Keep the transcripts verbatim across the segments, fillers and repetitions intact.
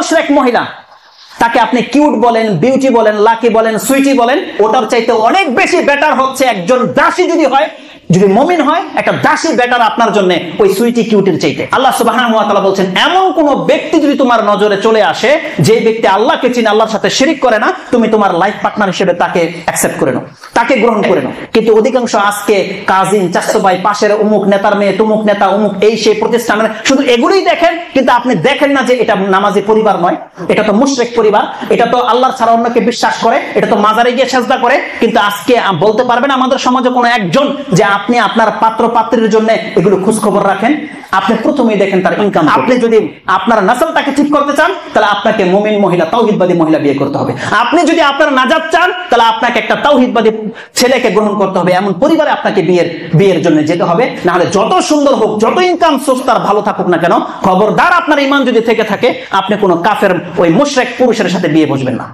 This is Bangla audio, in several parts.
মুশরিক মহিলা, তাকে আপনি কিউট বলেন, বিউটি বলেন, লাকি বলেন, সুইটি বলেন, ওটার চাইতে অনেক বেশি বেটার হচ্ছে একজন দাসী যদি হয়, যদি মুমিন হয়, একটা দাসী বেটার আপনার জন্য ওই সুইটি কিউটের চাইতে। আল্লাহ সুবহানাহু ওয়া তাআলা বলছেন, এমন কোন ব্যক্তি যদি তোমার নজরে চলে আসে যে ব্যক্তি আল্লাহকে চিনে, আল্লাহর সাথে শিরিক করে না, তুমি তোমার লাইফ পার্টনার হিসেবে তাকে অ্যাকসেপ্ট করে নাও, তাকে গ্রহণ করে নাও। কিন্তু অধিকাংশ আজকে কাজিন, চাচতো ভাই, পাশের অমুক নেতার মেয়ে, তুমুক নেতা, অমুক এই সেই প্রতিষ্ঠানের, শুধু এগুলোই দেখেন, কিন্তু আপনি দেখেন না যে এটা নামাজি পরিবার নয়, এটা তো মুশরিক পরিবার, এটা তো আল্লাহর ছাড়া অন্যকে বিশ্বাস করে, এটা তো মাজারে গিয়ে সেজদা করে। কিন্তু আজকে বলতে পারবেন আমাদের সমাজে কোনো একজন যে আপনি আপনার পাত্র পাত্রীর জন্য এগুলো খোঁজ খবর রাখেন? আপনি প্রথমেই দেখেন তার ইনকাম। আপনি যদি আপনার নাসলটাকে ঠিক করতে চান, তাহলে আপনাকে মুমিন মহিলা, তাওহীদবাদী মহিলা বিয়ে করতে হবে। আপনি যদি আপনার নাজাত চান, তাহলে আপনাকে একটা তাওহীদবাদী ছেলেকে গ্রহণ করতে হবে। এমন পরিবারে আপনাকে বিয়ের বিয়ের জন্য যেতে হবে। না হলে যত সুন্দর হোক, যত ইনকাম সোর্স তার ভালো থাকুক না কেন, খবরদার আপনার ঈমান যদি থেকে থাকে, আপনি কোনো কাফের ওই মুশরিক পুরুষের সাথে বিয়ে বসবেন না।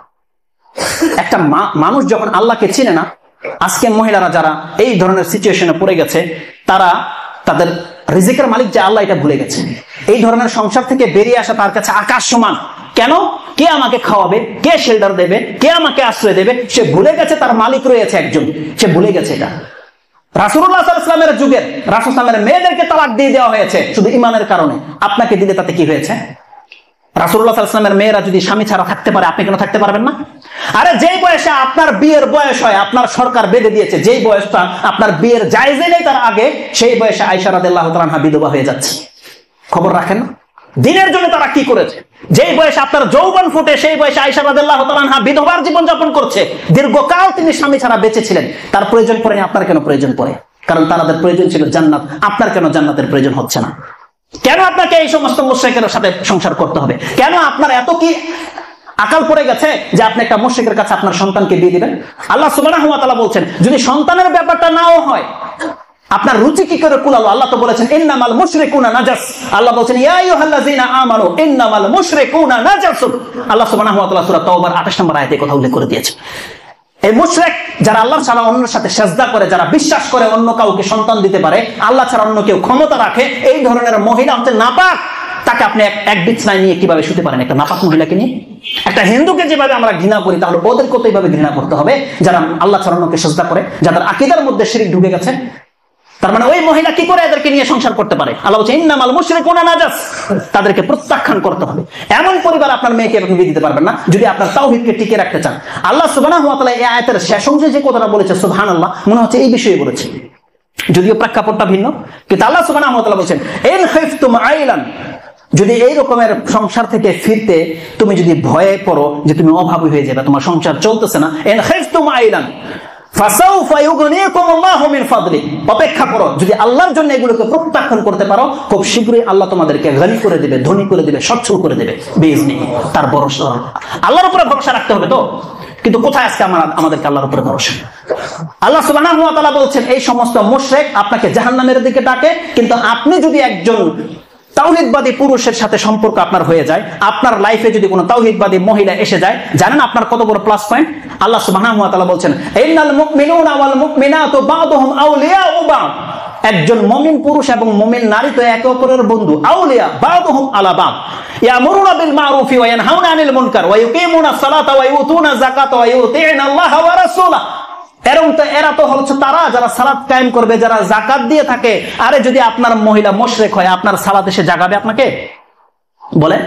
একটা মানুষ যখন আল্লাহকে চিনে না, আজকে মহিলারা যারা এই ধরনের সিচুয়েশনে পড়ে গেছে, তারা তাদের রিজিকের মালিক যে আল্লাহ এটা ভুলে গেছে। এই ধরনের সংসার থেকে বেরিয়ে আসা তার কাছে আকাশ সমান। কেন? কে আমাকে খাওয়াবে, কে শেল্টার দেবে, কে আমাকে আশ্রয় দেবে, সে ভুলে গেছে তার মালিক রয়েছে একজন, সে ভুলে গেছে এটা। রাসূলুল্লাহ সাল্লাল্লাহু আলাইহি ওয়াসাল্লামের যুগের রাসূল সাল্লাল্লাহু আলাইহি ওয়াসাল্লামের মেয়েদেরকে তালাক দিয়ে দেওয়া হয়েছে শুধু ঈমানের কারণে। আপনাকে দিলে তাতে কি হয়েছে? রাসূলুল্লাহ সাল্লাল্লাহু আলাইহি ওয়াসাল্লামের মেয়েরা যদি স্বামী ছাড়া থাকতে পারে, আপনি কেন থাকতে পারবেন না? আরে যেই বয়সে আপনার বিয়ের বয়স হয়, আপনার সরকার বেঁধে দিয়েছে, যেই বয়সটা আপনার বিয়ের জায়েজই নেই তার আগে, সেই বয়সে আয়েশা রাদিয়াল্লাহু তাআলা আনহা বিধবা হয়ে যাচ্ছে। খবর রাখেন না দিনের জন্য তারা কি করেছে? যেই বয়সে আপনার যৌবন ফুটে, সেই বয়সে আয়েশা রাদিয়াল্লাহু তাআলা আনহা বিধবার জীবন যাপন করছে। দীর্ঘকাল তিনি স্বামী ছাড়া বেঁচে ছিলেন। তার প্রয়োজন পড়েনি, আপনার কেন প্রয়োজন পড়ে? কারণ তাদের প্রয়োজন ছিল জান্নাত, আপনার কেন জান্নাতের প্রয়োজন হচ্ছে না? কেন আপনাকে এই সমস্ত মুশরিকের সাথে সংসার করতে হবে? কেন আপনার এত কি আকাল পড়ে গেছে যে আপনি একটা মুশরিকের কাছে আপনার সন্তানকে দিয়ে দিবেন? আল্লাহ সুবহানাহু ওয়া তাআলা বলছেন, যদি সন্তানের ব্যাপারটা নাও হয়, আপনার রুচি কি করে কুলালো? আল্লাহ তো বলেছেন ইন্নামাল মুশরিকুনা নাজাস। আল্লাহ বলেছেন ইয়া আইয়ুহাল্লাযীনা আমানু ইন্নামাল মুশরিকুনা নাজাসুন। আল্লাহ সুবহানাহু ওয়া তাআলা সূরা তাওবার আঠাশ নম্বর আয়াতে কথা উল্লেখ করে দিয়েছেন। এই মুশরিক যারা আল্লাহ ছাড়া অন্যের সাথে সেজদা করে, যারা বিশ্বাস করে অন্য কাউকে সন্তান দিতে পারে, আল্লাহ ছাড়া অন্য কেউ ক্ষমতা রাখে, এই ধরনের মহিলা হচ্ছে নাপাক। তাকে আপনি এক বিছানায় নিয়ে কিভাবে শুতে পারেন? একটা নাপাক মহিলাকে নিয়ে? একটা হিন্দুকে যেভাবে আমরা ঘৃণা করি, তাহলে ওদেরকে তো এইভাবে ঘৃণা করতে হবে যারা আল্লাহ ছাড়া অন্যকে সেজদা করে, যাদের আকীদার মধ্যে শিরক ঢুকে গেছে। তার মানে ওই মহিলা কি করে এদেরকে নিয়ে সংসার করতে পারে? আল্লাহ বলছে ইন্নামাল মুশরিকুনা নাজাস, তাদেরকে প্রত্যাখ্যান করতে হবে। এমন পরিবার আপনার মেয়েকে এরকম বিয়ে দিতে পারবেন না যদি আপনার তাওহীদকে টিকে রাখতে চান। আল্লাহ সুবহানাহু ওয়া তাআলা এই আয়াতের শেষ অংশে যে কথাটা বলেছে, সুবহানাল্লাহ, মনে হচ্ছে এই বিষয়ে বলেছে, যদিও প্রেক্ষাপটটা ভিন্ন, কিন্তু আল্লাহ সুবহানাহু ওয়া তাআলা বলেছেন ইন খাইফতুম আইলান, যদি এই রকমের সংসার থেকে ফিরতে তুমি যদি ভয়ে পড়ো যে তুমি অভাবী হয়ে যাবে, তোমার সংসার চলতেছে না, ইন খাইফতুম আইলান ফাসাউফা ইউগনিকুমুল্লাহু মিন ফাদলি, অপেক্ষা করো, যদি আল্লাহর জন্য এগুলোকে প্রত্যাখ্যান করতে পারো, খুব শীঘ্রই আল্লাহ তোমাদেরকে গনি করে দেবে, ধনী করে দেবে, সচ্ছল করে দেবে বিইজনিহি। তার ভরসা, আল্লাহর উপরে ভরসা রাখতে হবে তো। কিন্তু কোথায় আজকে আমরা আমাদেরকে আল্লাহর উপরে ভরসা? আল্লাহ সুবহানাহু ওয়া তাআলা বলছেন এই সমস্ত মুশরিক আপনাকে জাহান্নামের দিকে ডাকে, কিন্তু আপনি যদি একজন তাওহীদবাদী পুরুষের সাথে সম্পর্ক আপনার হয়ে যায়, আপনার লাইফে যদি কোনো তাওহীদবাদী মহিলা এসে যায়, জানেন আপনার কত বড় প্লাস পয়েন্ট? আল্লাহ সুবহানাহু ওয়া তাআলা বলছেন ইন্নাল মুমিনুনা ওয়াল মুমিনাতু বা'দুহুম আউলিয়াউ বা'দ, একজন মুমিন পুরুষ এবং মুমিন নারী তো একে অপরের বন্ধু। আউলিয়া বা'দুহুম আলা বা'দ ইয়ামুরুনা বিল মা'রুফি ওয়া ইয়ানহাউনা আনিল মুনকার ওয়া ইউকিমুনাস সালাতা ওয়া ইউতুনা যাকাতা ওয়া ইউতি'উনা আল্লাহা ওয়া রাসূলাহু। এরকম তো এরা তো হচ্ছে তারা যারা সালাত কায়েম করবে, যারা যাকাত দিয়ে থাকে। আরে যদি আপনার মহিলা মুশরিক হয়, আপনার সালাত এসে জাগাবে আপনাকে? বলেন,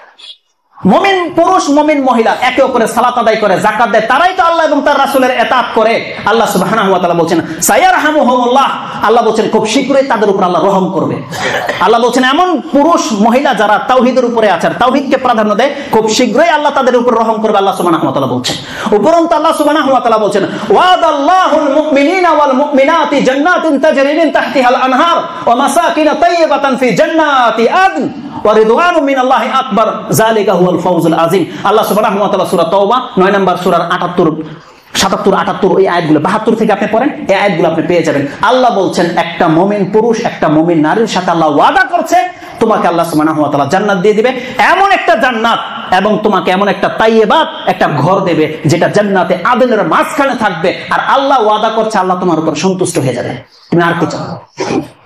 মুমিন পুরুষ মুমিন মহিলা একে অপরের সালাত আদায় করে, যাকাত দেয়, তারাই তো আল্লাহ এবং তার রাসূলের ইতাআত করে। আল্লাহ সুবহানাহু ওয়া তাআলা বলেন সায়ারহামুহুমুল্লাহ, আল্লাহ বলেন খুব শীঘ্রই তাদের উপর আল্লাহ রহম করবে। আল্লাহ বলেন এমন পুরুষ মহিলা যারা তাওহীদের উপরে আছে, তাওহীদকে প্রাধান্য দেয়, খুব শীঘ্রই আল্লাহ তাদের উপর রহম করবে। আল্লাহ সুবহানাহু ওয়া তাআলা বলেন। উপরন্তু আল্লাহ সুবহানাহু ওয়া তাআলা বলেন ওয়াদাল্লাহুল মুমিনিনা ওয়াল মুমিনাতি জান্নাতিন তাজরি মিন তাহতিহাল আনহার ওয়া মাসাকিন তাইয়্যিবাতান ফি জান্নাতি আদন ওয়া রিদওয়ানুম মিনাল্লাহি আকবার যালিকা হুয়াল ফাওজুল আযীম। আল্লাহ সুবহানাহু ওয়া তাআলা সূরা তাওবা নয় নম্বর সূরার আটাত্তর সাতাত্তর আটাত্তর ওই আয়াতগুলো বাহাত্তর থেকে আপনি পড়েন, এই আয়াতগুলো আপনি পেয়ে যাবেন। আল্লাহ বলছেন একটা মুমিন পুরুষ একটা মুমিন নারীর সাথে আল্লাহ ওয়াদা করছে, তোমাকে আল্লাহ সুবহানাহু ওয়া তাআলা জান্নাত দিয়ে দিবে, এমন একটা জান্নাত, এবং তোমাকে এমন একটা তাইয়্যিবাত একটা ঘর দেবে যেটা জান্নাতে আদনের মাঝখানে থাকবে। আর আল্লাহ ওয়াদা করছে আল্লাহ তোমার উপর সন্তুষ্ট হয়ে যাবে। তুমি আর কি চাও?